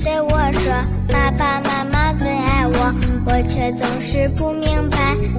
对我说，爸爸妈妈最爱我，我却总是不明白，